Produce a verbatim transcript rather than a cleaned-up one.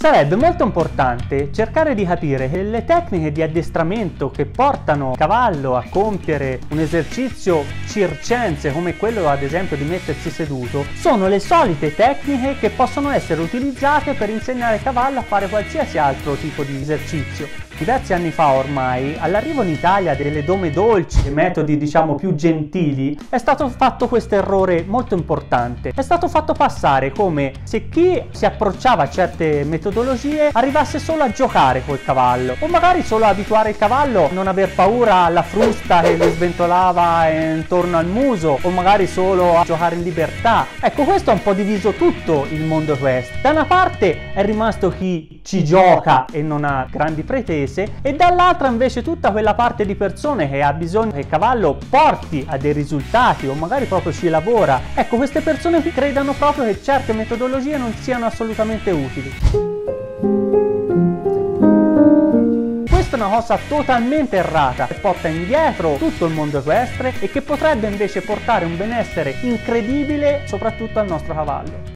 Sarebbe molto importante cercare di capire che le tecniche di addestramento che portano il cavallo a compiere un esercizio circense come quello ad esempio di mettersi seduto sono le solite tecniche che possono essere utilizzate per insegnare al cavallo a fare qualsiasi altro tipo di esercizio. Diversi anni fa ormai, all'arrivo in Italia delle dome dolci, metodi diciamo più gentili, è stato fatto questo errore molto importante. È stato fatto passare come se chi si approcciava a certe metodologie arrivasse solo a giocare col cavallo, o magari solo a abituare il cavallo a non aver paura alla frusta che gli sventolava intorno al muso, o magari solo a giocare in libertà. Ecco, questo ha un po' diviso tutto il mondo equestre. Da una parte è rimasto chi ci gioca e non ha grandi pretese, e dall'altra invece tutta quella parte di persone che ha bisogno che il cavallo porti a dei risultati o magari proprio ci lavora. Ecco, queste persone qui credano proprio che certe metodologie non siano assolutamente utili. Questa è una cosa totalmente errata che porta indietro tutto il mondo equestre e che potrebbe invece portare un benessere incredibile soprattutto al nostro cavallo.